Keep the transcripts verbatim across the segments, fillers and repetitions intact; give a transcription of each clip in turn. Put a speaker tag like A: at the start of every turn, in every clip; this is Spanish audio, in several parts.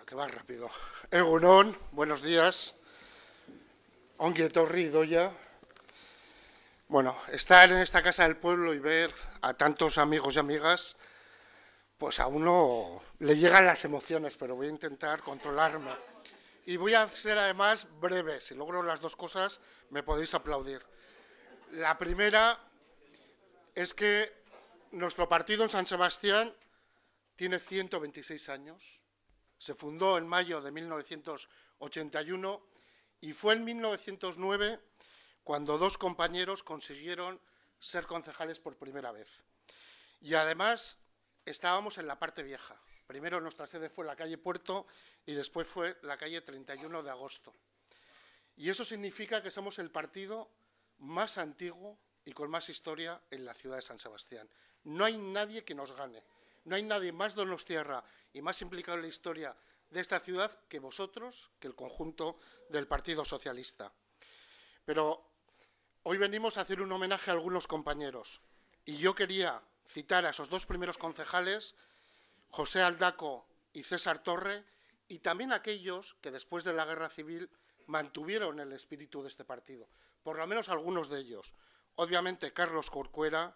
A: que va rápido. Egunon, buenos días. Ongi etorri, Idoia. Bueno, estar en esta casa del pueblo y ver a tantos amigos y amigas, pues a uno le llegan las emociones, pero voy a intentar controlarme. Y voy a ser además breve. Si logro las dos cosas, me podéis aplaudir. La primera es que nuestro partido en San Sebastián tiene ciento veintiséis años. Se fundó en mayo de mil novecientos ochenta y uno y fue en mil novecientos nueve cuando dos compañeros consiguieron ser concejales por primera vez. Y además estábamos en la parte vieja. Primero nuestra sede fue la calle Puerto y después fue la calle treinta y uno de agosto. Y eso significa que somos el partido más antiguo y con más historia en la ciudad de San Sebastián. No hay nadie que nos gane. No hay nadie más donostiarra y más implicado en la historia de esta ciudad que vosotros, que el conjunto del Partido Socialista. Pero hoy venimos a hacer un homenaje a algunos compañeros. Y yo quería citar a esos dos primeros concejales, José Aldaco y César Torre, y también a aquellos que después de la Guerra Civil mantuvieron el espíritu de este partido. Por lo menos algunos de ellos. Obviamente Carlos Corcuera,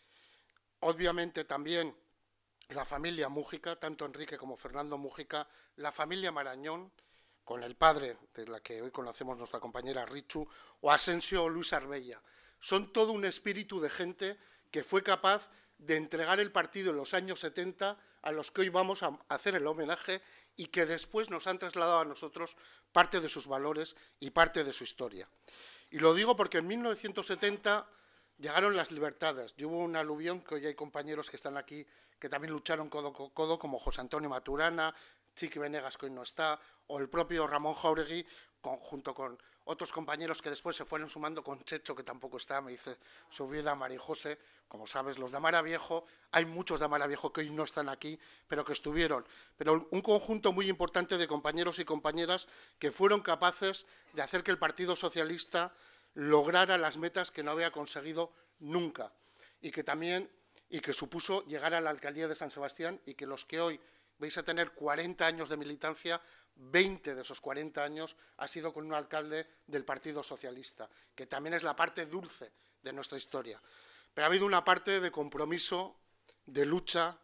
A: obviamente también la familia Mújica, tanto Enrique como Fernando Mújica, la familia Marañón, con el padre de la que hoy conocemos nuestra compañera Richu, o Asensio o Luis Arbella. Son todo un espíritu de gente que fue capaz de entregar el partido en los años setenta a los que hoy vamos a hacer el homenaje y que después nos han trasladado a nosotros parte de sus valores y parte de su historia. Y lo digo porque en mil novecientos setenta llegaron las libertades y hubo un aluvión que hoy hay compañeros que están aquí que también lucharon codo con codo, como José Antonio Maturana, Chiqui Venegas, que hoy no está, o el propio Ramón Jáuregui, con, junto con otros compañeros que después se fueron sumando, con Checho, que tampoco está, me dice su viuda María José. Como sabes, los de Amara Viejo, hay muchos de Amara Viejo que hoy no están aquí, pero que estuvieron. Pero un conjunto muy importante de compañeros y compañeras que fueron capaces de hacer que el Partido Socialista lograra las metas que no había conseguido nunca y que también y que supuso llegar a la alcaldía de San Sebastián y que los que hoy vais a tener cuarenta años de militancia, veinte de esos cuarenta años ha sido con un alcalde del Partido Socialista, que también es la parte dulce de nuestra historia. Pero ha habido una parte de compromiso, de lucha,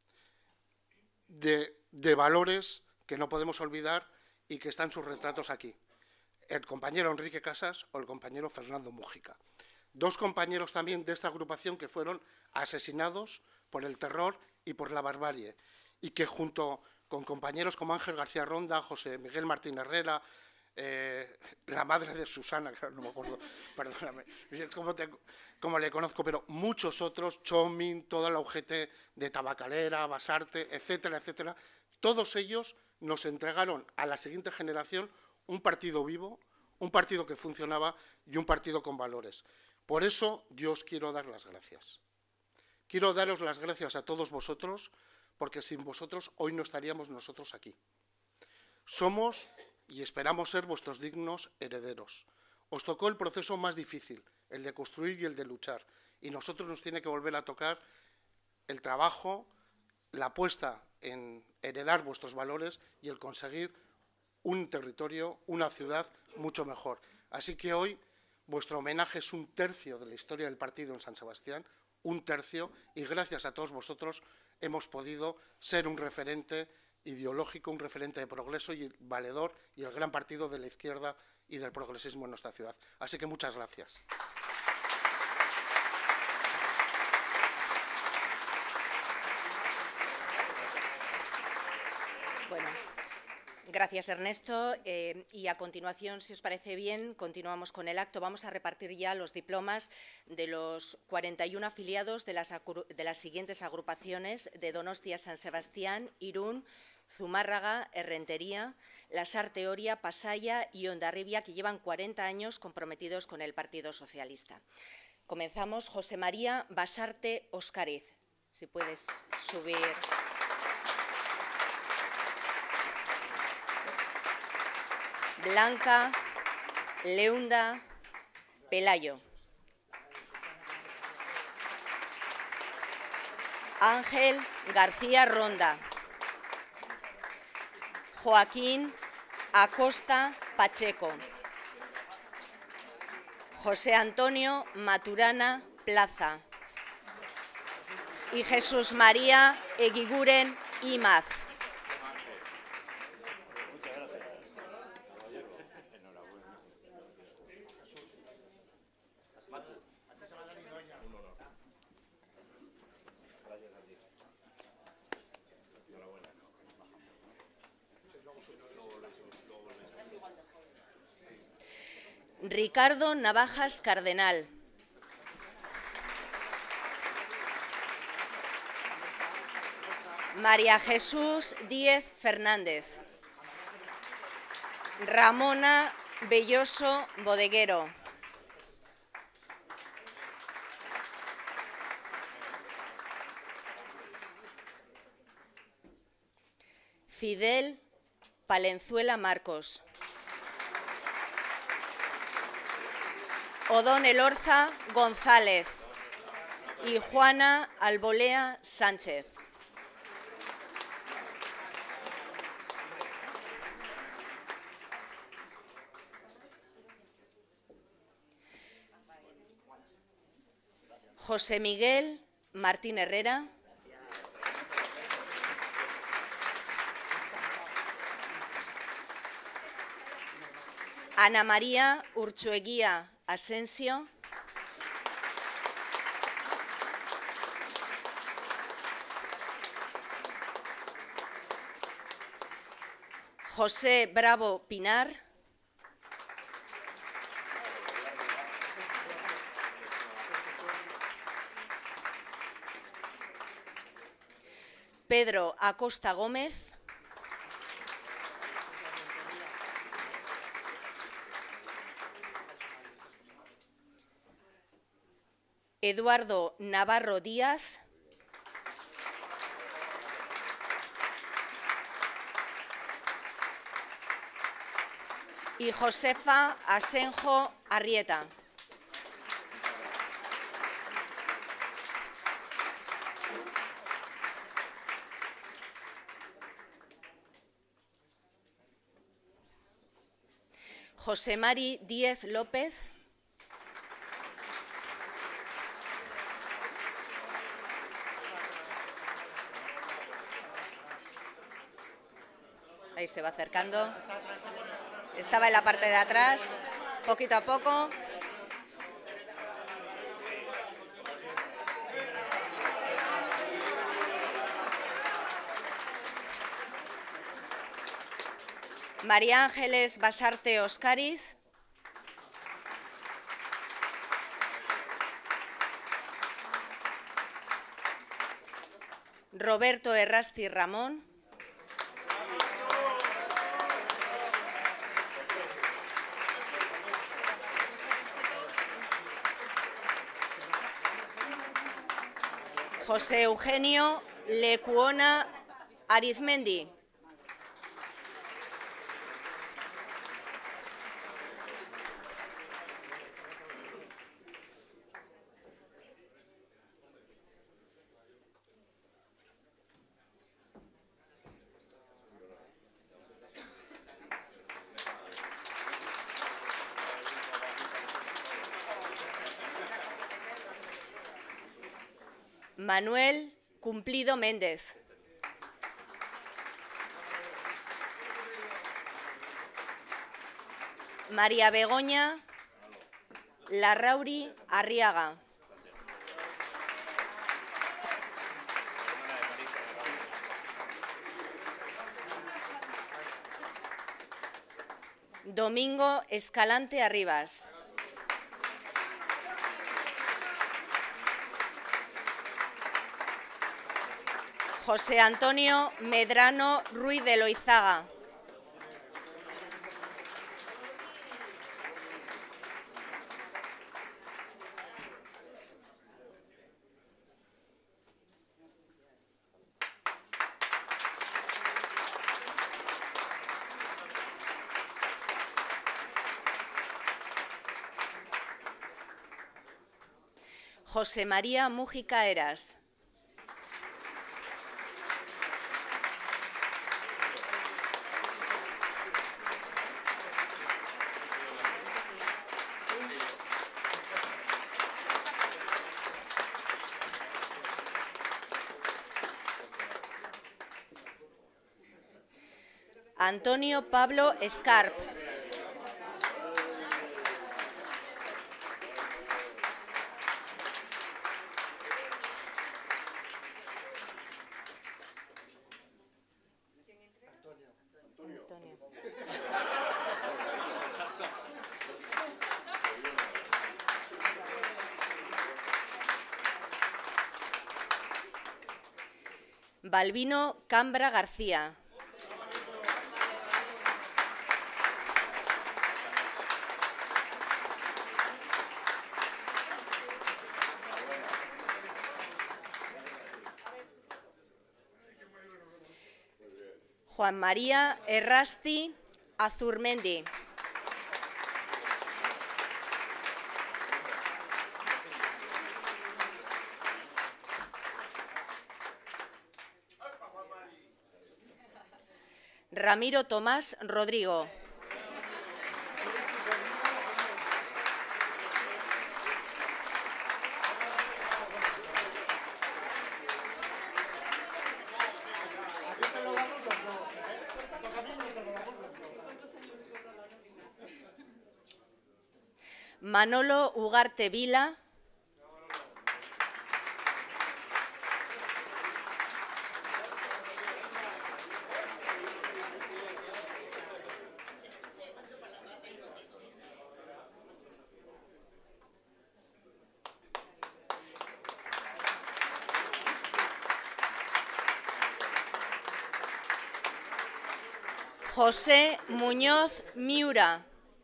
A: de, de valores que no podemos olvidar y que están sus retratos aquí. El compañero Enrique Casas o el compañero Fernando Mújica. Dos compañeros también de esta agrupación que fueron asesinados por el terror y por la barbarie y que junto con compañeros como Ángel García Ronda, José Miguel Martín Herrera, eh, la madre de Susana, claro, no me acuerdo, perdóname, cómo, te, cómo le conozco, pero muchos otros, Chomin, toda la U G T de Tabacalera, Basarte, etcétera, etcétera, todos ellos nos entregaron a la siguiente generación un partido vivo, un partido que funcionaba y un partido con valores. Por eso yo os quiero dar las gracias. Quiero daros las gracias a todos vosotros, porque sin vosotros hoy no estaríamos nosotros aquí. Somos y esperamos ser vuestros dignos herederos. Os tocó el proceso más difícil, el de construir y el de luchar, y nosotros nos tiene que volver a tocar el trabajo, la apuesta en heredar vuestros valores y el conseguir un territorio, una ciudad mucho mejor. Así que hoy vuestro homenaje es un tercio de la historia del partido en San Sebastián, un tercio, y gracias a todos vosotros hemos podido ser un referente ideológico, un referente de progreso y valedor y el gran partido de la izquierda y del progresismo en nuestra ciudad. Así que muchas gracias.
B: Bueno, gracias Ernesto. Eh, y a continuación, si os parece bien, continuamos con el acto. Vamos a repartir ya los diplomas de los cuarenta y uno afiliados de las, de las siguientes agrupaciones de Donostia, San Sebastián, Irún, Zumárraga, Errentería, Lasarte Oria, Pasaia y Hondarribia, que llevan cuarenta años comprometidos con el Partido Socialista. Comenzamos. José María Basarte Óscariz. Si puedes subir. Blanca Leunda Pelayo. Ángel García Ronda. Joaquín Acosta Pacheco. José Antonio Maturana Plaza. Y Jesús María Eguiguren Imaz. Ricardo Navajas Cardenal. María Jesús Díez Fernández. Ramona Belloso Bodeguero. Fidel Palenzuela Marcos. Odón Elorza González y Juana Albolea Sánchez. José Miguel Martín Herrera. Ana María Urchueguía Asensio. José Bravo Pinar. Pedro Acosta Gómez. Eduardo Navarro Díaz. Y Josefa Asenjo Arrieta. José Mari Díez López. Ahí se va acercando. Estaba en la parte de atrás, poquito a poco. María Ángeles Basarte Oscariz. Roberto Errasti Ramón. José Eugenio Lecuona Arizmendi. Manuel Cumplido Méndez. María Begoña Larrauri Arriaga. Domingo Escalante Arribas. José Antonio Medrano Ruiz de Loizaga. José María Mújica Eras. Antonio Pablo Escarp. Balbino Cambra García. Juan María Errasti Azurmendi. Ramiro Tomás Rodrigo. Manolo Ugarte Vila. José Muñoz Miura.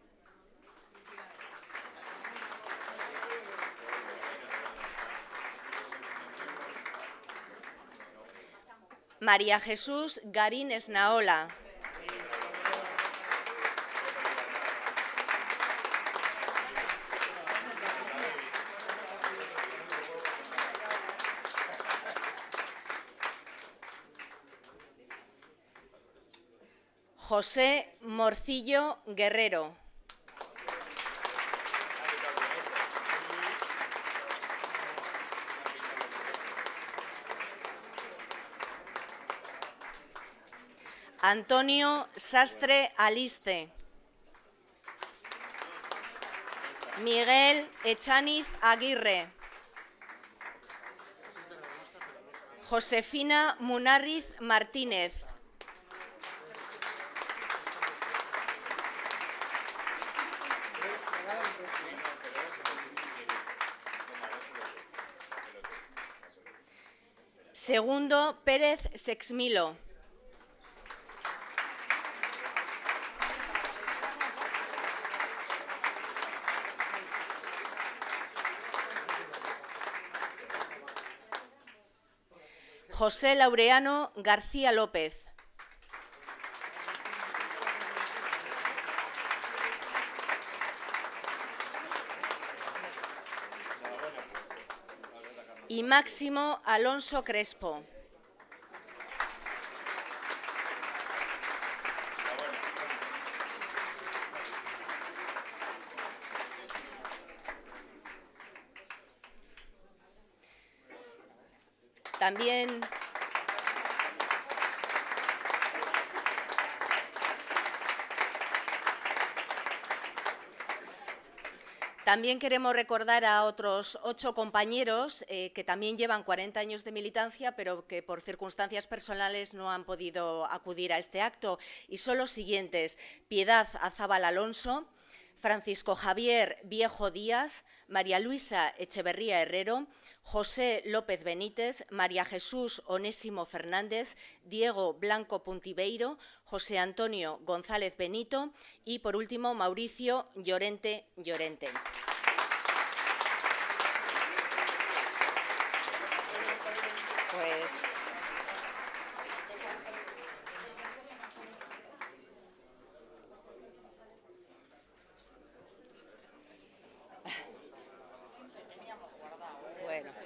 B: María Jesús Garín Esnaola. José Morcillo Guerrero. Antonio Sastre Aliste. Miguel Echaniz Aguirre. Josefina Munarriz Martínez. Segundo Pérez Sexmilo. José Laureano García López. Y Máximo Alonso Crespo. También También queremos recordar a otros ocho compañeros eh, que también llevan cuarenta años de militancia, pero que por circunstancias personales no han podido acudir a este acto. Y son los siguientes: Piedad Azábal Alonso, Francisco Javier Viejo Díaz, María Luisa Echeverría Herrero, José López Benítez, María Jesús Onésimo Fernández, Diego Blanco Puntibeiro, José Antonio González Benito y, por último, Mauricio Llorente Llorente. Pues... Bueno.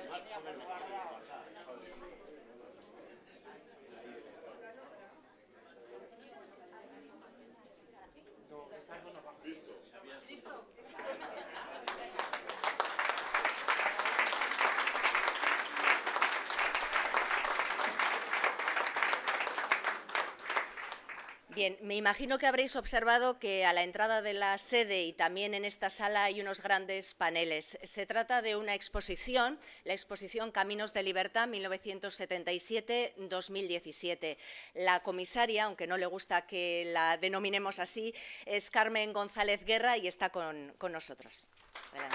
B: Bien, me imagino que habréis observado que a la entrada de la sede y también en esta sala hay unos grandes paneles. Se trata de una exposición, la exposición Caminos de Libertad mil novecientos setenta y siete dos mil diecisiete. La comisaria, aunque no le gusta que la denominemos así, es Carmen González Guerra y está con, con nosotros. Adelante.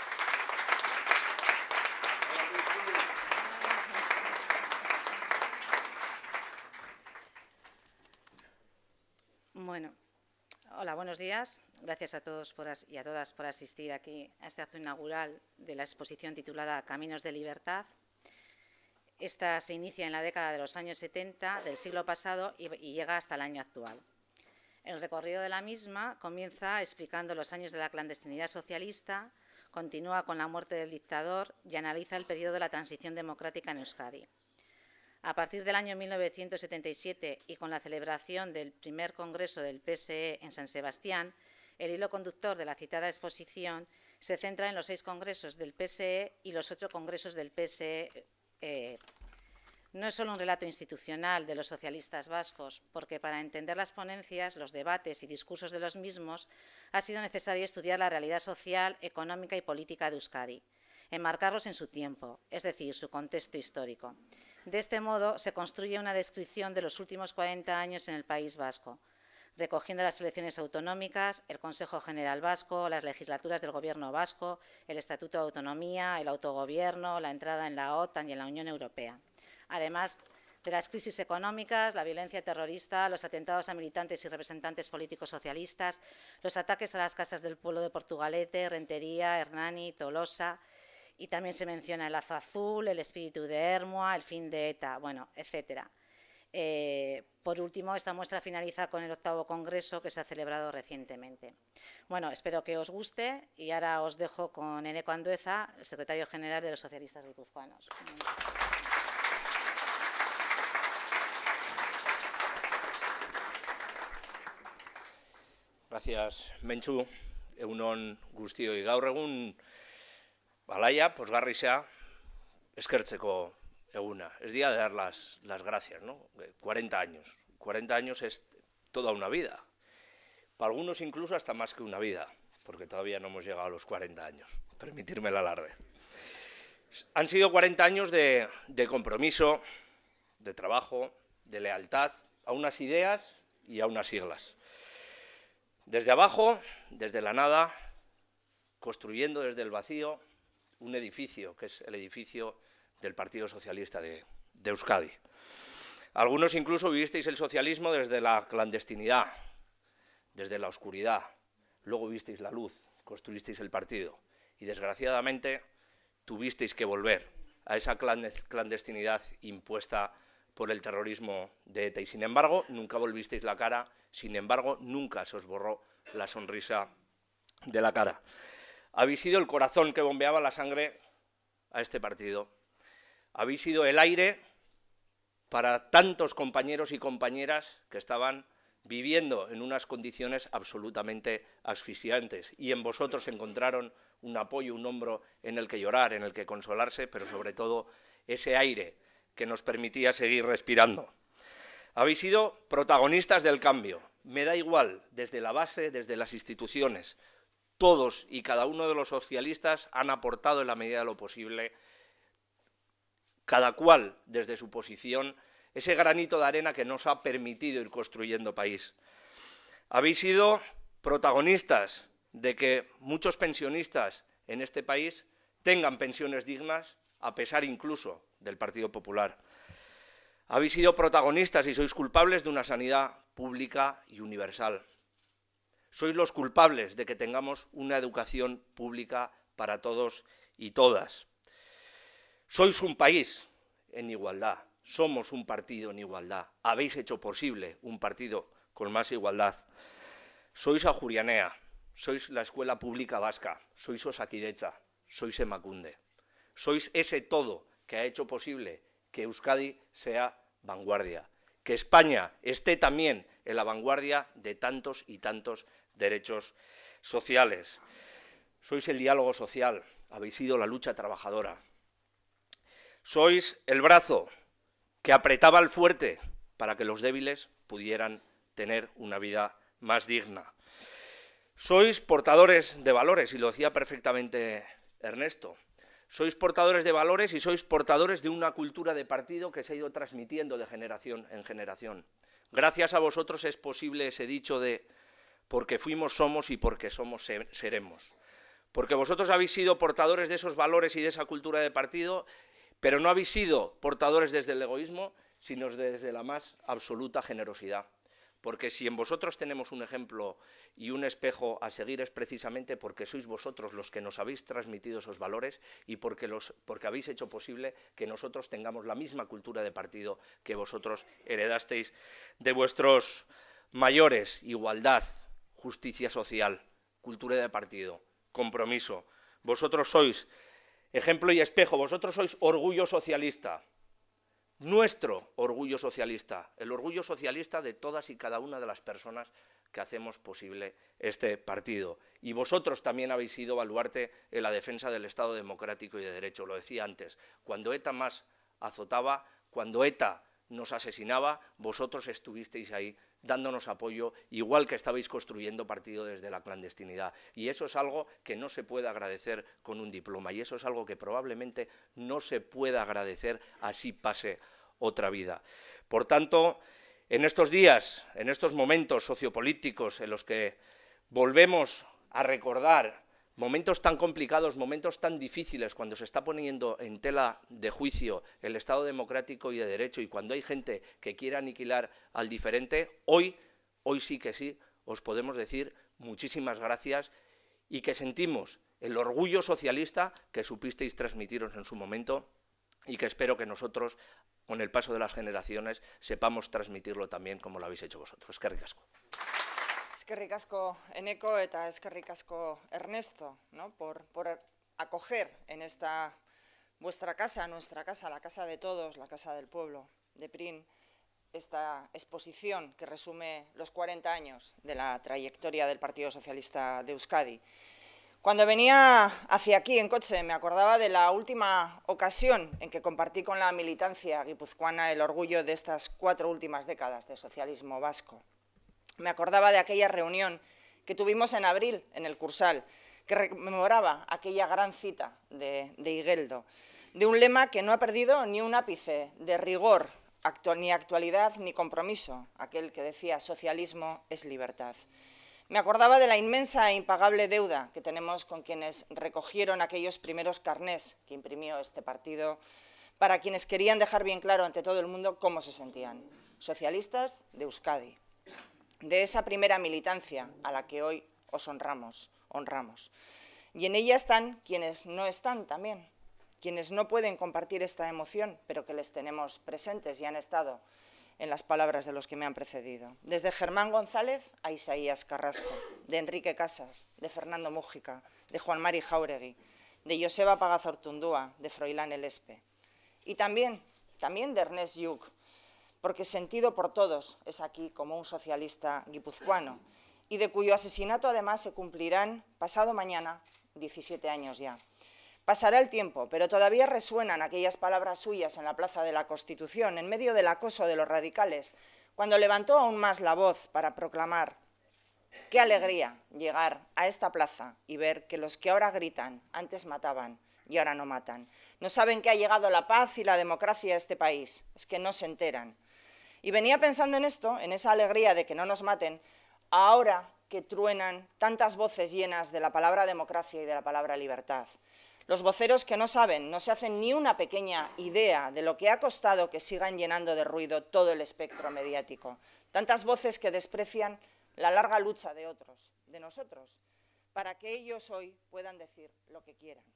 C: Bueno, hola, buenos días. Gracias a todos por as y a todas por asistir aquí a este acto inaugural de la exposición titulada Caminos de Libertad. Esta se inicia en la década de los años setenta del siglo pasado y, y llega hasta el año actual. El recorrido de la misma comienza explicando los años de la clandestinidad socialista, continúa con la muerte del dictador y analiza el periodo de la transición democrática en Euskadi. A partir del año mil novecientos setenta y siete y con la celebración del primer congreso del P S E en San Sebastián, el hilo conductor de la citada exposición se centra en los seis congresos del P S E y los ocho congresos del P S E. Eh, no es solo un relato institucional de los socialistas vascos, porque para entender las ponencias, los debates y discursos de los mismos ha sido necesario estudiar la realidad social, económica y política de Euskadi, enmarcarlos en su tiempo, es decir, su contexto histórico. De este modo, se construye una descripción de los últimos cuarenta años en el País Vasco, recogiendo las elecciones autonómicas, el Consejo General Vasco, las legislaturas del Gobierno vasco, el Estatuto de Autonomía, el autogobierno, la entrada en la OTAN y en la Unión Europea. Además de las crisis económicas, la violencia terrorista, los atentados a militantes y representantes políticos socialistas, los ataques a las casas del pueblo de Portugalete, Rentería, Hernani, Tolosa. Y también se menciona el lazo azul, el espíritu de Hermoa, el fin de ETA, bueno, etcétera. Eh, por último, esta muestra finaliza con el octavo congreso que se ha celebrado recientemente. Bueno, espero que os guste y ahora os dejo con Eneko Andueza, el secretario general de los socialistas guipuzcoanos.
D: Gracias, Mentxu. Egun on guztioi, gaur egun Balaia, posgarrisa, eskertzeko eguna. Es día de dar las, las gracias, ¿no? cuarenta años. cuarenta años es toda una vida. Para algunos incluso hasta más que una vida, porque todavía no hemos llegado a los cuarenta años. Permitirme el alarde. Han sido cuarenta años de, de compromiso, de trabajo, de lealtad a unas ideas y a unas siglas. Desde abajo, desde la nada, construyendo desde el vacío, un edificio, que es el edificio del Partido Socialista de, de Euskadi. Algunos incluso vivisteis el socialismo desde la clandestinidad, desde la oscuridad. Luego visteis la luz, construisteis el partido. Y desgraciadamente tuvisteis que volver a esa clandestinidad impuesta por el terrorismo de ETA. Y sin embargo, nunca volvisteis la cara, sin embargo, nunca se os borró la sonrisa de la cara. Habéis sido el corazón que bombeaba la sangre a este partido. Habéis sido el aire para tantos compañeros y compañeras que estaban viviendo en unas condiciones absolutamente asfixiantes. Y en vosotros encontraron un apoyo, un hombro en el que llorar, en el que consolarse, pero sobre todo ese aire que nos permitía seguir respirando. Habéis sido protagonistas del cambio. Me da igual, desde la base, desde las instituciones. Todos y cada uno de los socialistas han aportado en la medida de lo posible, cada cual desde su posición, ese granito de arena que nos ha permitido ir construyendo país. Habéis sido protagonistas de que muchos pensionistas en este país tengan pensiones dignas, a pesar incluso del Partido Popular. Habéis sido protagonistas y sois culpables de una sanidad pública y universal. Sois los culpables de que tengamos una educación pública para todos y todas. Sois un país en igualdad, somos un partido en igualdad. Habéis hecho posible un partido con más igualdad. Sois Ajurianea, sois la escuela pública vasca, sois Osakidetza, sois Emakunde. Sois ese todo que ha hecho posible que Euskadi sea vanguardia, que España esté también en la vanguardia de tantos y tantos derechos sociales. Sois el diálogo social, habéis sido la lucha trabajadora. Sois el brazo que apretaba al fuerte para que los débiles pudieran tener una vida más digna. Sois portadores de valores, y lo decía perfectamente Ernesto. Sois portadores de valores y sois portadores de una cultura de partido que se ha ido transmitiendo de generación en generación. Gracias a vosotros es posible ese dicho de porque fuimos, somos y porque somos, seremos. Porque vosotros habéis sido portadores de esos valores y de esa cultura de partido, pero no habéis sido portadores desde el egoísmo, sino desde la más absoluta generosidad. Porque si en vosotros tenemos un ejemplo y un espejo a seguir es precisamente porque sois vosotros los que nos habéis transmitido esos valores y porque, los, porque habéis hecho posible que nosotros tengamos la misma cultura de partido que vosotros heredasteis de vuestros mayores: igualdad, justicia social, cultura de partido, compromiso. Vosotros sois ejemplo y espejo, vosotros sois orgullo socialista. Nuestro orgullo socialista, el orgullo socialista de todas y cada una de las personas que hacemos posible este partido. Y vosotros también habéis sido baluarte en la defensa del Estado democrático y de derecho, lo decía antes. Cuando ETA más azotaba, cuando ETA nos asesinaba, vosotros estuvisteis ahí dándonos apoyo, igual que estabais construyendo partido desde la clandestinidad. Y eso es algo que no se puede agradecer con un diploma, y eso es algo que probablemente no se pueda agradecer así pase otra vida. Por tanto, en estos días, en estos momentos sociopolíticos en los que volvemos a recordar momentos tan complicados, momentos tan difíciles, cuando se está poniendo en tela de juicio el Estado democrático y de derecho y cuando hay gente que quiere aniquilar al diferente, hoy, hoy sí que sí, os podemos decir muchísimas gracias y que sentimos el orgullo socialista que supisteis transmitiros en su momento y que espero que nosotros, con el paso de las generaciones, sepamos transmitirlo también como lo habéis hecho vosotros. Eskerrik asko.
E: Eskerrik asko Eneko eta eskerrik asko Ernesto, ¿no? por, por acoger en esta vuestra casa, nuestra casa, la casa de todos, la casa del pueblo de Prin, esta exposición que resume los cuarenta años de la trayectoria del Partido Socialista de Euskadi. Cuando venía hacia aquí en coche me acordaba de la última ocasión en que compartí con la militancia guipuzcoana el orgullo de estas cuatro últimas décadas de socialismo vasco. Me acordaba de aquella reunión que tuvimos en abril en el Cursal, que rememoraba aquella gran cita de, de Igeldo, de un lema que no ha perdido ni un ápice de rigor, actual, ni actualidad ni compromiso, aquel que decía socialismo es libertad. Me acordaba de la inmensa e impagable deuda que tenemos con quienes recogieron aquellos primeros carnés que imprimió este partido para quienes querían dejar bien claro ante todo el mundo cómo se sentían, socialistas de Euskadi. De esa primera militancia a la que hoy os honramos, honramos. Y en ella están quienes no están también, quienes no pueden compartir esta emoción, pero que les tenemos presentes y han estado en las palabras de los que me han precedido. Desde Germán González a Isaías Carrasco, de Enrique Casas, de Fernando Mújica, de Juan Mari Jáuregui, de Joseba Pagazortundúa, de Froilán Elespe. Y también, también de Ernest Lluch, porque sentido por todos es aquí como un socialista guipuzcoano, y de cuyo asesinato además se cumplirán pasado mañana diecisiete años ya. Pasará el tiempo, pero todavía resuenan aquellas palabras suyas en la Plaza de la Constitución, en medio del acoso de los radicales, cuando levantó aún más la voz para proclamar: qué alegría llegar a esta plaza y ver que los que ahora gritan antes mataban y ahora no matan. No saben que ha llegado la paz y la democracia a este país, es que no se enteran. Y venía pensando en esto, en esa alegría de que no nos maten, ahora que truenan tantas voces llenas de la palabra democracia y de la palabra libertad. Los voceros que no saben, no se hacen ni una pequeña idea de lo que ha costado que sigan llenando de ruido todo el espectro mediático. Tantas voces que desprecian la larga lucha de otros, de nosotros, para que ellos hoy puedan decir lo que quieran.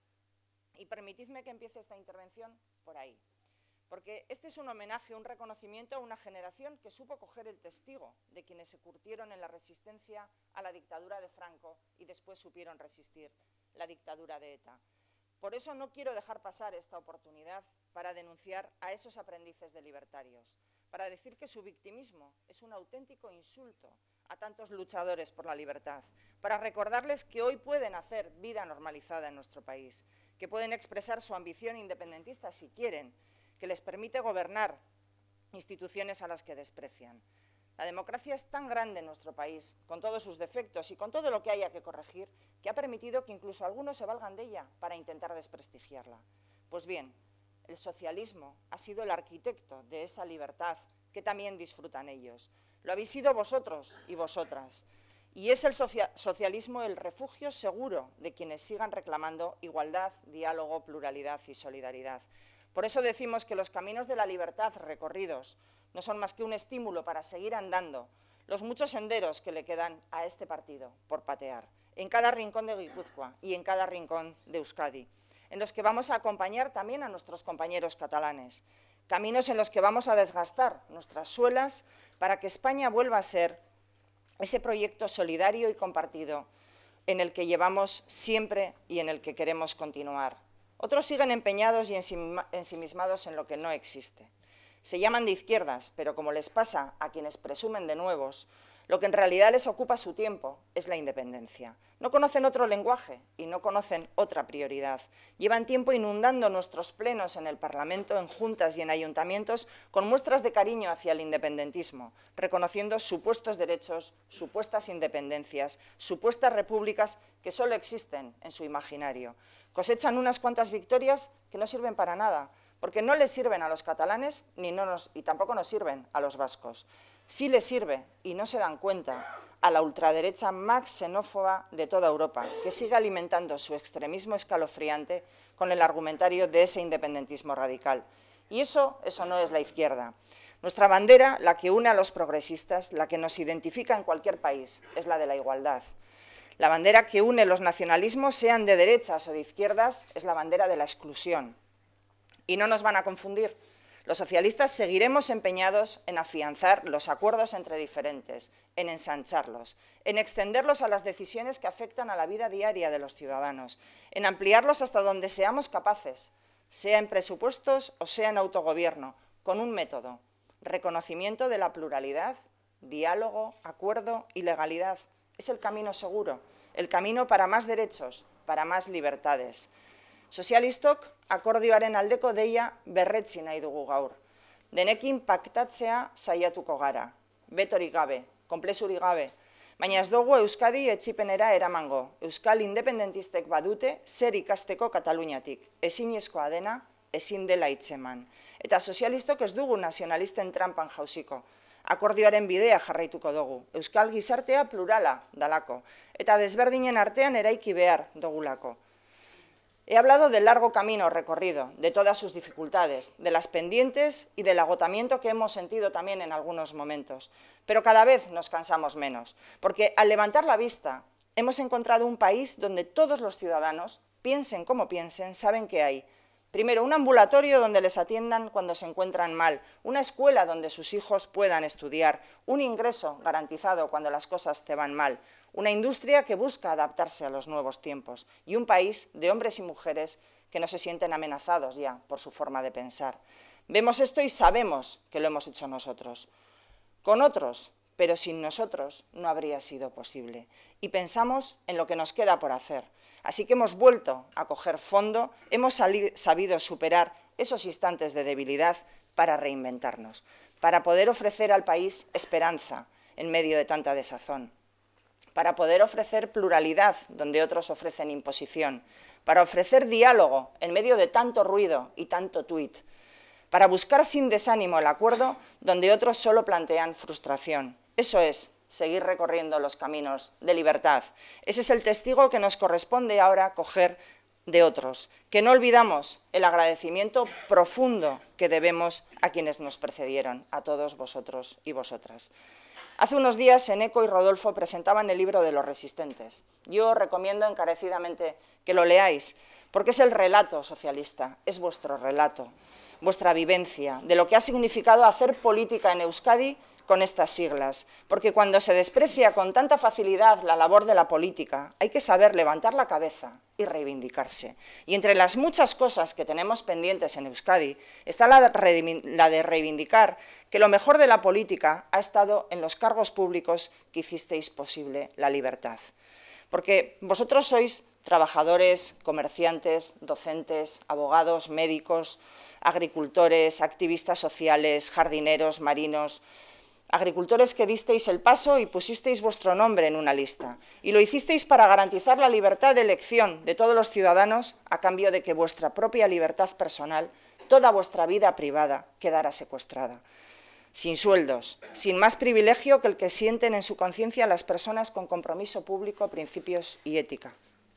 E: Y permitidme que empiece esta intervención por ahí. Porque este es un homenaje, un reconocimiento a una generación que supo coger el testigo de quienes se curtieron en la resistencia a la dictadura de Franco y después supieron resistir la dictadura de ETA. Por eso no quiero dejar pasar esta oportunidad para denunciar a esos aprendices de libertarios, para decir que su victimismo es un auténtico insulto a tantos luchadores por la libertad, para recordarles que hoy pueden hacer vida normalizada en nuestro país, que pueden expresar su ambición independentista si quieren, que les permite gobernar instituciones a las que desprecian. La democracia es tan grande en nuestro país, con todos sus defectos y con todo lo que haya que corregir, que ha permitido que incluso algunos se valgan de ella para intentar desprestigiarla. Pues bien, el socialismo ha sido el arquitecto de esa libertad que también disfrutan ellos. Lo habéis sido vosotros y vosotras. Y es el socialismo el refugio seguro de quienes sigan reclamando igualdad, diálogo, pluralidad y solidaridad. Por eso decimos que los caminos de la libertad recorridos no son más que un estímulo para seguir andando los muchos senderos que le quedan a este partido por patear, en cada rincón de Guipúzcoa y en cada rincón de Euskadi, en los que vamos a acompañar también a nuestros compañeros catalanes, caminos en los que vamos a desgastar nuestras suelas para que España vuelva a ser ese proyecto solidario y compartido en el que llevamos siempre y en el que queremos continuar. Otros siguen empeñados y ensimismados en lo que no existe. Se llaman de izquierdas, pero como les pasa a quienes presumen de nuevos, lo que en realidad les ocupa su tiempo es la independencia. No conocen otro lenguaje y no conocen otra prioridad. Llevan tiempo inundando nuestros plenos en el Parlamento, en juntas y en ayuntamientos con muestras de cariño hacia el independentismo, reconociendo supuestos derechos, supuestas independencias, supuestas repúblicas que solo existen en su imaginario. Cosechan unas cuantas victorias que no sirven para nada, porque no les sirven a los catalanes ni no nos, y tampoco nos sirven a los vascos. Sí les sirve, y no se dan cuenta, a la ultraderecha más xenófoba de toda Europa, que sigue alimentando su extremismo escalofriante con el argumentario de ese independentismo radical. Y eso, eso no es la izquierda. Nuestra bandera, la que une a los progresistas, la que nos identifica en cualquier país, es la de la igualdad. La bandera que une los nacionalismos, sean de derechas o de izquierdas, es la bandera de la exclusión. Y no nos van a confundir. Los socialistas seguiremos empeñados en afianzar los acuerdos entre diferentes, en ensancharlos, en extenderlos a las decisiones que afectan a la vida diaria de los ciudadanos, en ampliarlos hasta donde seamos capaces, sea en presupuestos o sea en autogobierno, con un método: reconocimiento de la pluralidad, diálogo, acuerdo y legalidad. Es el camino seguro, el camino para más derechos, para más libertades. Sozialistok akordioaren aldeko deia berretsi nahi dugu gaur. Denekin paktatzea saiatuko gara, betorik gabe, konplexurik gabe, baina ez dugu Euskadi etzipenera eramango. Euskal independentistek badute zer ikasteko Kataluniatik, ezinezkoa dena, ezin dela hitzeman. Eta sozialistok ez dugu nazionalisten trampan jauziko. Akordioaren bidea jarraituko dugu, Euskal gizartea plurala dalako, eta desberdinen artean eraiki behar dugulako. He hablado del largo camino recorrido, de todas sus dificultades, de las pendientes y del agotamiento que hemos sentido también en algunos momentos. Pero cada vez nos cansamos menos, porque al levantar la vista hemos encontrado un país donde todos los ciudadanos, piensen como piensen, saben que hay. Primero, un ambulatorio donde les atiendan cuando se encuentran mal, una escuela donde sus hijos puedan estudiar, un ingreso garantizado cuando las cosas te van mal, una industria que busca adaptarse a los nuevos tiempos y un país de hombres y mujeres que no se sienten amenazados ya por su forma de pensar. Vemos esto y sabemos que lo hemos hecho nosotros. Con otros, pero sin nosotros no habría sido posible. Y pensamos en lo que nos queda por hacer. Así que hemos vuelto a coger fondo, hemos sabido superar esos instantes de debilidad para reinventarnos, para poder ofrecer al país esperanza en medio de tanta desazón, para poder ofrecer pluralidad donde otros ofrecen imposición, para ofrecer diálogo en medio de tanto ruido y tanto tuit, para buscar sin desánimo el acuerdo donde otros solo plantean frustración. Eso es seguir recorriendo los caminos de libertad. Ese es el testigo que nos corresponde ahora coger de otros, que no olvidamos el agradecimiento profundo que debemos a quienes nos precedieron, a todos vosotros y vosotras. Hace unos días Eneco y Rodolfo presentaban el libro de los resistentes. Yo recomiendo encarecidamente que lo leáis, porque es el relato socialista, es vuestro relato, vuestra vivencia, de lo que ha significado hacer política en Euskadi con estas siglas, porque cuando se desprecia con tanta facilidad la labor de la política, hay que saber levantar la cabeza y reivindicarse. Y entre las muchas cosas que tenemos pendientes en Euskadi está la de reivindicar que lo mejor de la política ha estado en los cargos públicos que hicisteis posible la libertad. Porque vosotros sois trabajadores, comerciantes, docentes, abogados, médicos, agricultores, activistas sociales, jardineros, marinos. agricultores que disteis el paso y pusisteis vuestro nombre en una lista, y lo hicisteis para garantizar la libertad de elección de todos los ciudadanos a cambio de que vuestra propia libertad personal, toda vuestra vida privada, quedara secuestrada. Sin sueldos, sin más privilegio que el que sienten en su conciencia las personas con compromiso público, principios y ética.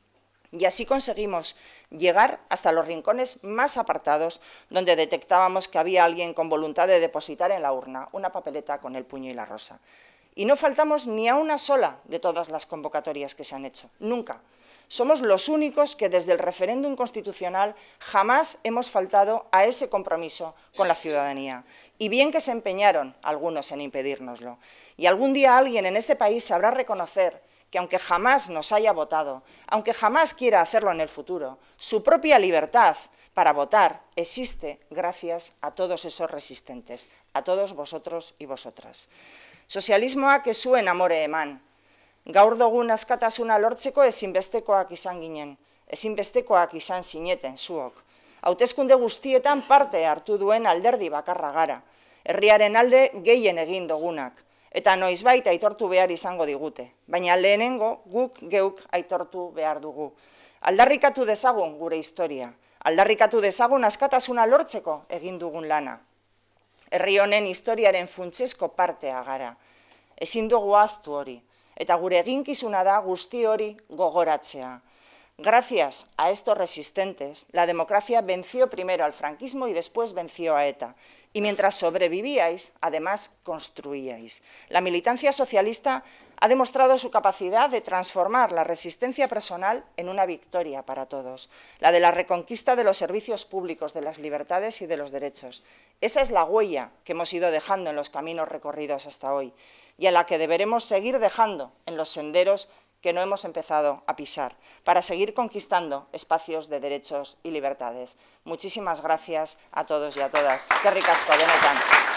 E: Y así conseguimos llegar hasta los rincones más apartados, donde detectábamos que había alguien con voluntad de depositar en la urna una papeleta con el puño y la rosa. Y no faltamos ni a una sola de todas las convocatorias que se han hecho, nunca. Somos los únicos que desde el referéndum constitucional jamás hemos faltado a ese compromiso con la ciudadanía. Y bien que se empeñaron algunos en impedírnoslo. Y algún día alguien en este país sabrá reconocer que aunque jamás nos haya votado, aunque jamás quiera hacerlo en el futuro, su propia libertad para votar existe gracias a todos esos resistentes, a todos vosotros y vosotras. Sozialismoak ez zuen amore eman. Gaur dugun askatasuna lortzeko ezinbestekoak izan ginen, ezinbestekoak izan zineten zuok. Hauteskunde guztietan parte hartu duen alderdi bakarra gara, herriaren alde gehien egin dugunak, eta noizbait aitortu behar izango digute, baina lehenengo guk geuk aitortu behar dugu. Aldarrikatu dezagun gure historia, aldarrikatu dezagun askatasuna lortzeko egin dugun lana. Herri honen historiaren funtsezko partea gara, ezin dugu ahaztu hori, eta gure eginkizuna da guzti hori gogoratzea. Gracias a estos resistentes, la democracia venció primero al franquismo y después venció a ETA. Y mientras sobrevivíais, además construíais. La militancia socialista ha demostrado su capacidad de transformar la resistencia personal en una victoria para todos, la de la reconquista de los servicios públicos, de las libertades y de los derechos. Esa es la huella que hemos ido dejando en los caminos recorridos hasta hoy y a la que deberemos seguir dejando en los senderos que no hemos empezado a pisar, para seguir conquistando espacios de derechos y libertades. Muchísimas gracias a todos y a todas. Eskerrik asko, benetan.